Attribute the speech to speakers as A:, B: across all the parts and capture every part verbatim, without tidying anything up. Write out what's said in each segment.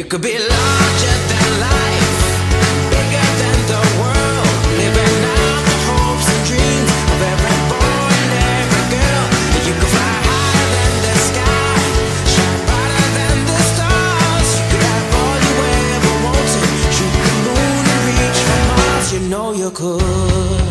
A: You could be larger than life, bigger than the world, living out the hopes and dreams of every boy and every girl. You could fly higher than the sky, shine brighter than the stars. You could have all you ever wanted, shoot the moon and reach for Mars. You know you could.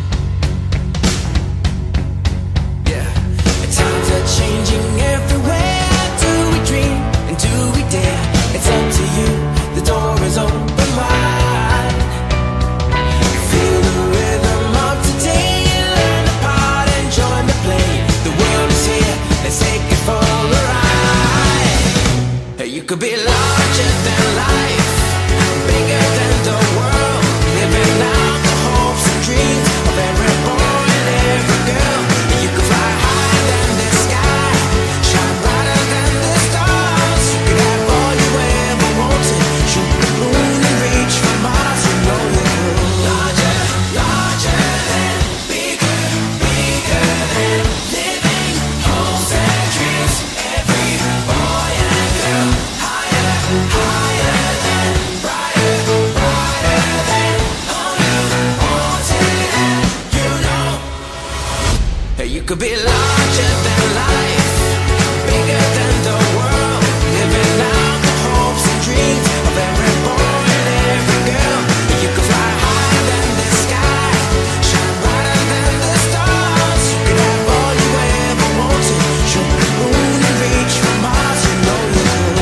A: Yeah, times are changing everywhere. Do we dream and do we dare? It's up to you, the door is open wide. Feel the rhythm of today, learn the part and join the play. The world is here, let's take it for a ride. You could be larger than life, bigger than the world, living out the hopes and dreams of every boy and every girl. You could fly higher than the sky, shine brighter than the stars. You could have all you ever wanted, shoot the moon and reach for Mars. You know you could. Larger, larger than, bigger, bigger than, living hopes and dreams. Every boy and girl, higher, higher than, brighter, brighter than, all you wanted and you know. You could be larger than life, bigger than the world, living out the hopes and dreams of every boy and every girl. You could fly higher than the sky, shine brighter than the stars. You could have all you ever wanted, shoot the moon and reach for Mars. You know you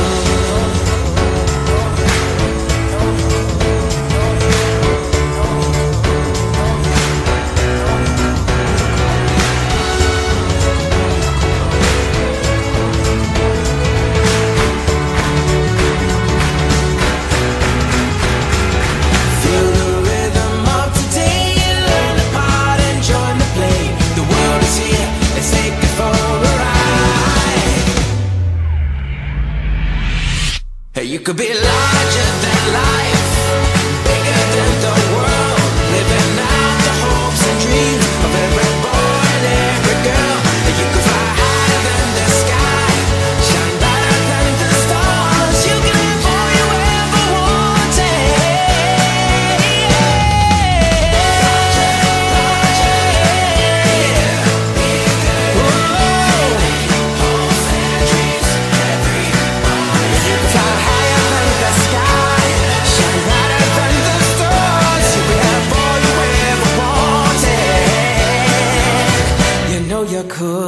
A: feel the rhythm of today, learn the part and join the play. The world is here, let's take it for a ride. You could be larger than life, bigger than the world, living out the hopes and dreams of every boy and every girl. You could fly higher than the sky, shine brighter than the stars. You can have all you ever wanted. You could fly higher than the sky, shine brighter than the stars. You could have all you ever wanted. You know you could.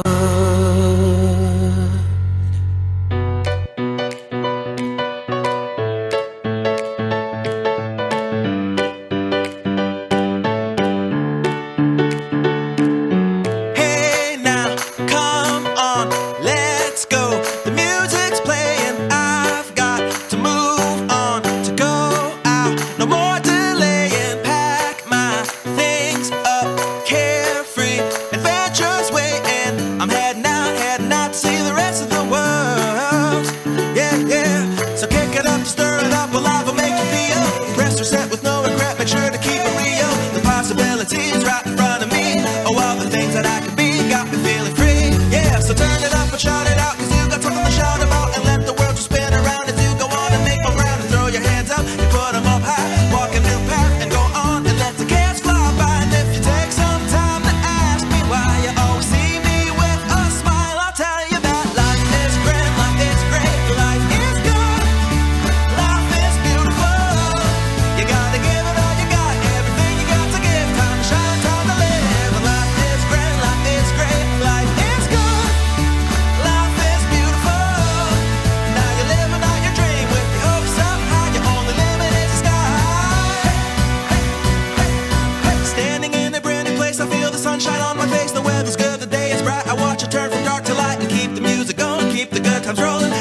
A: Hey now, come on, let's go. The music's playing, I've got to move on, to go out, no more delaying. Pack my things up, carefree, adventure's waiting. I'm heading out, heading out to see the rest of the world. Yeah, yeah, so kick it up, stir it up, alive will make you feel. Rest or set with no regret, make sure to keep it real. The possibilities right in front of me, oh, all the things that I could be, got me feeling free. Yeah, so turn it up and shout it out, cause you got something to shout about. And let the world just spin around as you go on and make them round. And throw your hands up, you put them up high, walk a new path and go on and let the chaos fly by. And if you take some time to ask me why you always see me with a smile, I'll tell you that life is grand, life is great, life is good, life is beautiful. You gotta give it all you got, everything you got to give. Time to shine, time to live. Life is grand, life is great, life is good, life is beautiful. Now you're living out your dream with your hopes up high. Your only limit is the sky. Standing in a brand new place, I feel the sunshine on my face. The weather's good, the day is bright. I watch it turn from dark to light and keep the music going, keep the good times rolling.